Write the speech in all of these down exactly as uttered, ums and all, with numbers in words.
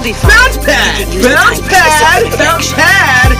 You'll be fine. Bounce pad! Bounce pad! Bounce pad!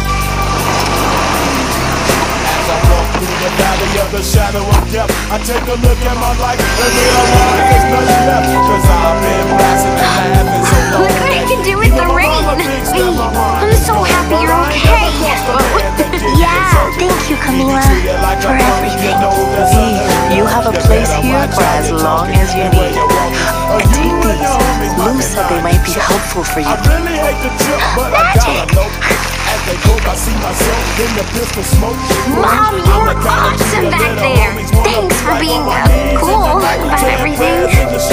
As I walk through the valley of the shadow of death, I take a look at my life and realize there's nothing left. Cause I've been blasting and laughing so long. Look what I can do with the rain. I'm so happy you're okay. Yeah, thank you, Camila, for everything. You have a place here for as long as you need. And take these. Lou said they might be helpful for you. I really hate the trip, but I gotta know. As they go, I see myself in the pistol smoke. Mom, you're awesome back there. Thanks for being uh, cool about everything.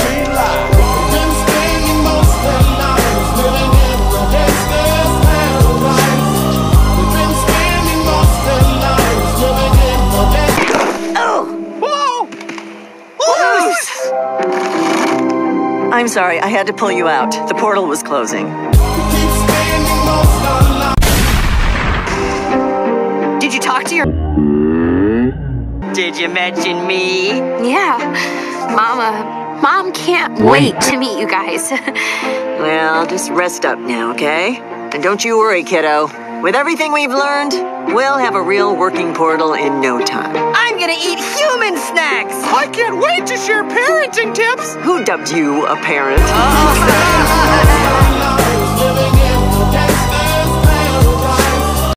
I'm sorry, I had to pull you out. The portal was closing. Did you talk to your... Did you mention me? Yeah, Mama, Mom can't wait to meet you guys. Well, just rest up now, okay? And don't you worry, kiddo. With everything we've learned, we'll have a real working portal in no time. I'm gonna eat human snacks! I can't wait to share parenting tips! Who dubbed you a parent? Oh.